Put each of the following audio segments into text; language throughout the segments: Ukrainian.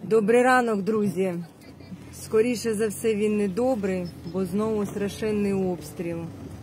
Добрий ранок, друзі. Скоріше за все він не добрий, бо знову страшенний обстріл.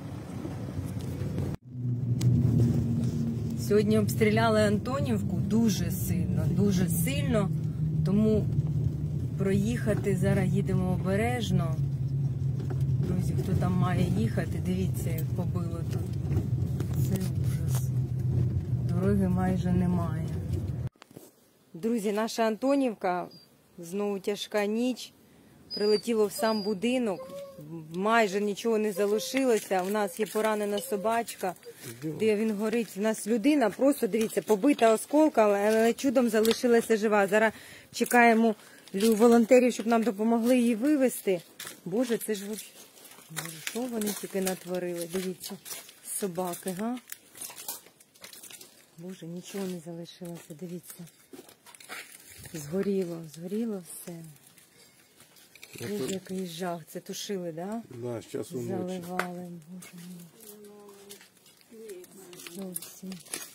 Сьогодні обстріляли Антонівку дуже сильно, тому проїхати зараз їдемо обережно. Друзі, хто там має їхати, дивіться, як побило тут. Це ужас. Дороги майже немає. Друзі, наша Антонівка, знову тяжка ніч, прилетіло в сам будинок, майже нічого не залишилося, у нас є поранена собачка, де він горить, у нас людина просто, дивіться, побита осколками, але чудом залишилася жива. Зараз чекаємо волонтерів, щоб нам допомогли її вивезти. Боже, це ж, що вони тільки натворили, дивіться, собаки, га? Боже, нічого не залишилося, дивіться. Згоріло все. Ось який жах. Це тушили, да? Да, зараз уночі. Заливали. Боже мій. Зовсім.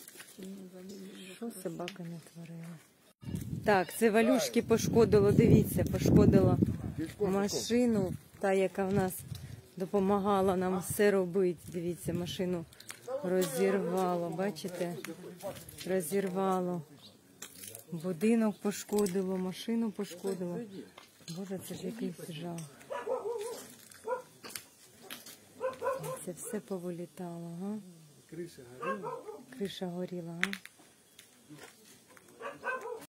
Що собака натворила? Так, це Валюшки пошкодило, дивіться, пошкодило машину, та, яка в нас допомагала нам все робити. Дивіться, машину розірвало, бачите? Розірвало. Будинок пошкодило, машину пошкодило. Боже, це ж якийсь жах. Це все повилітало, га? Криша горіла, га?